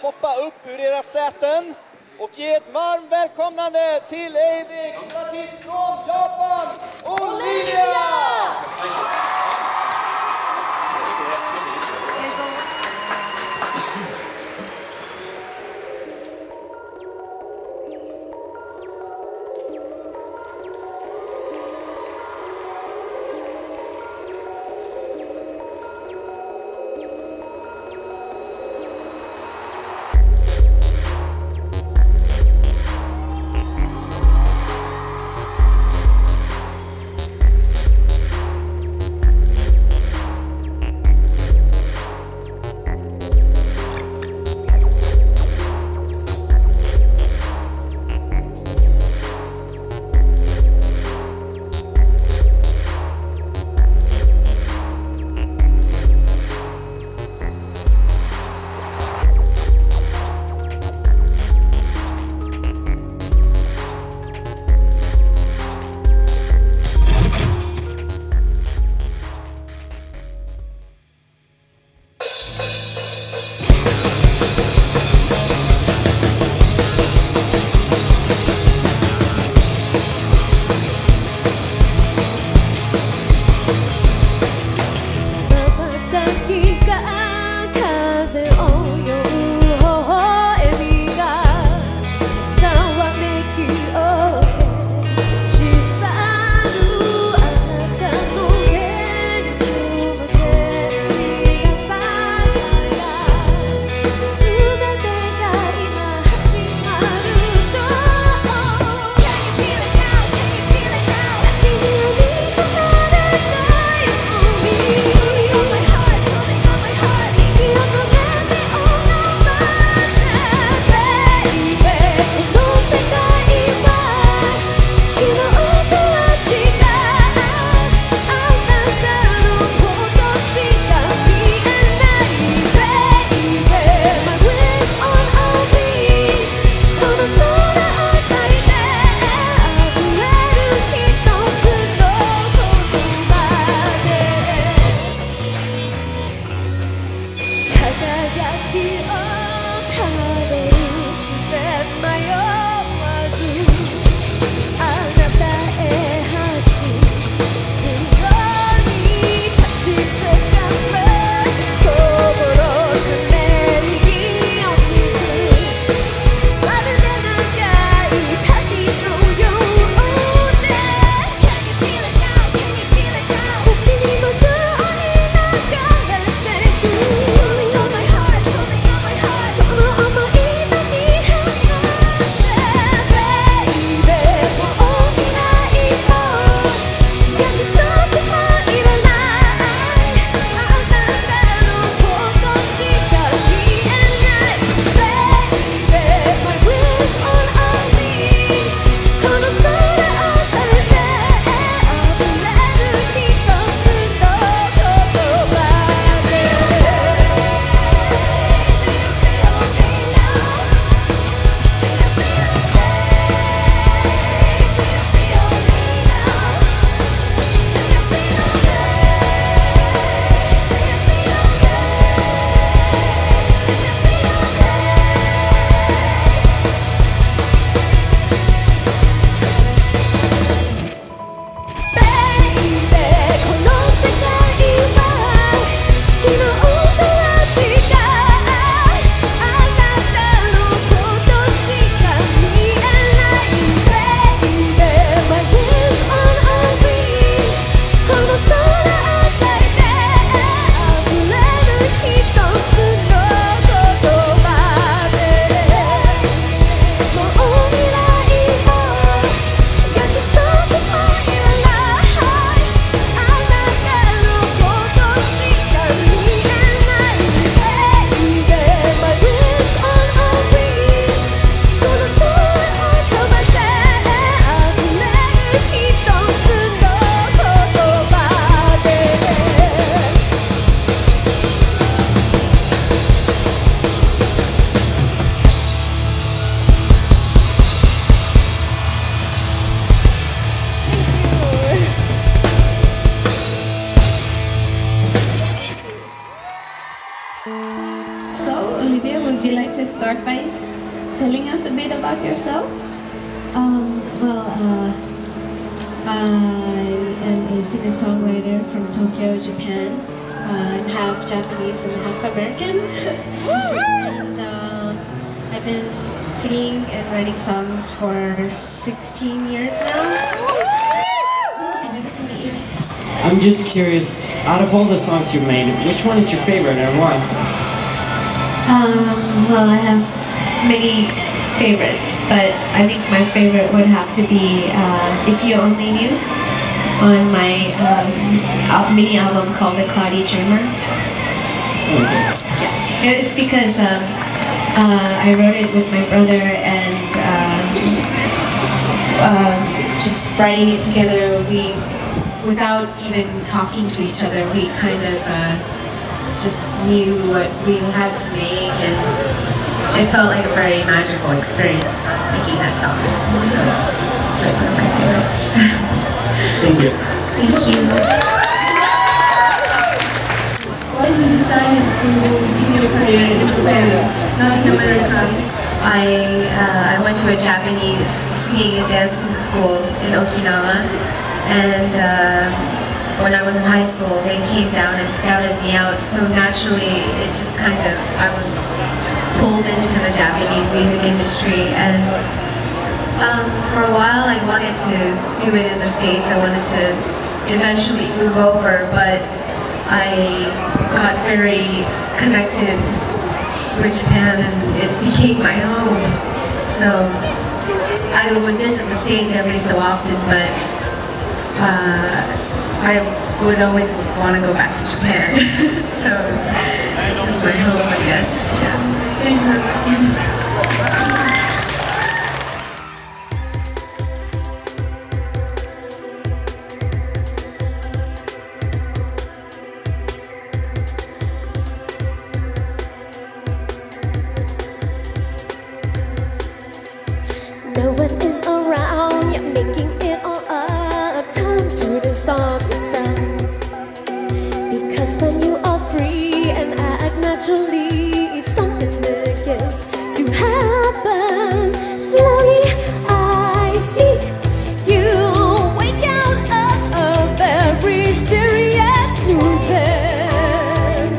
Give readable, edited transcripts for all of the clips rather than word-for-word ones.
hoppa upp ur era säten och ge ett varmt välkomnande till Eiviks artist från Japan, Olivia! start by telling us a bit about yourself? I am a singer-songwriter from Tokyo, Japan. I'm half Japanese and half American. And I've been singing and writing songs for 16 years now. I'm just curious, out of all the songs you've made, which one is your favorite and why? Well, I have many favorites, but I think my favorite would have to be If You Only Knew on my mini album called The Cloudy Dreamer. Yeah. It's because I wrote it with my brother, and just writing it together, without even talking to each other, we kind of just knew what we had to make, and it felt like a very magical experience making that song. So it's like one of my favorites. Thank you. Thank you. Why did you decide to begin your career in Japan, not in America? I went to a Japanese singing and dancing school in Okinawa, and when I was in high school, they came down and scouted me out, so naturally it just kind of, I was pulled into the Japanese music industry, and for a while I wanted to do it in the States. I wanted to eventually move over, but I got very connected with Japan, and it became my home. So I would visit the States every so often, but I would always want to go back to Japan. So it's just my home, I guess. Yeah. No one is around, you're making it all up. Time to dissolve yourself. Because when you are free and act naturally, something begins to happen. Slowly I see you wake out of a very serious losing.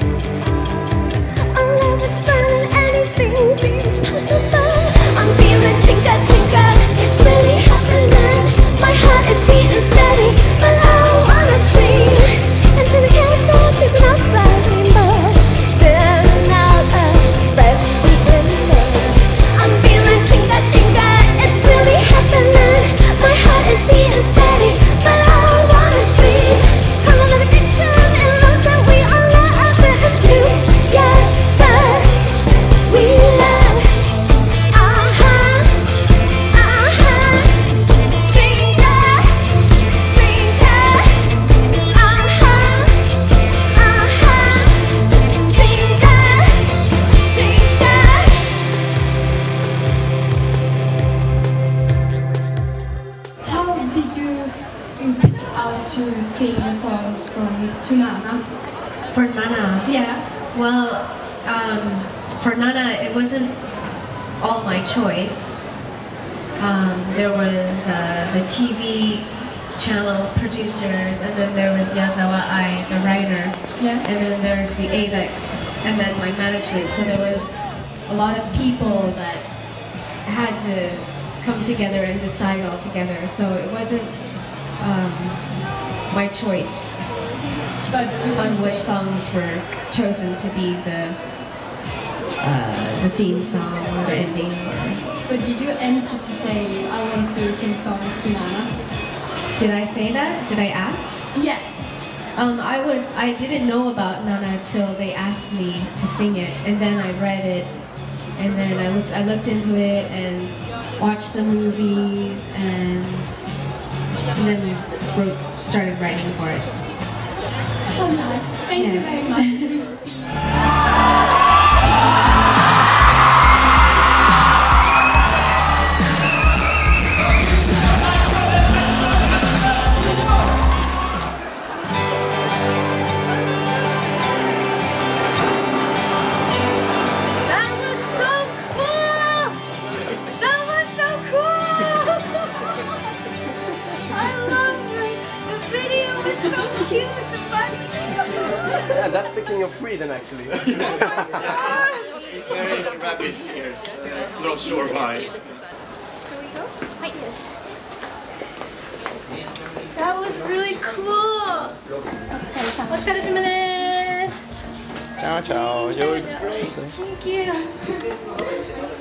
Our love is silent, anything seems possible. I'm feeling chinga chinga, it's really happening. My heart is beating steady, but I wanna scream into the castle, cause I'm up by rainbow, sending out a red sweet window. I'm feeling chinga chinga, it's really happening. My heart is beating steady, but I wanna scream. Call another addiction and love that we are loving together. We love. How did you pick out to sing the songs to Nana? For Nana, Yeah. well, for Nana, it wasn't all my choice. There was the TV channel producers, and then there was Yazawa Ai, the writer, Yeah. and then there's the AVEX, and then my management. So there was a lot of people that had to come together and decide all together. So it wasn't my choice But you on can what sing. songs were chosen to be the theme song or the ending. But did you enter to say, I want to sing songs to Nana? Did I say that? Did I ask? Yeah. I didn't know about Nana till they asked me to sing it, and then I read it, and then I looked into it and watched the movies, and then started writing for it. So nice. Thank you Yeah. very much. And the sun Yeah, that's the king of Sweden, actually. He's very rabbit ears. Not sure why. Can we go? Yes. That was really cool. お疲れ様です。 Ciao, ciao. You're Thank you.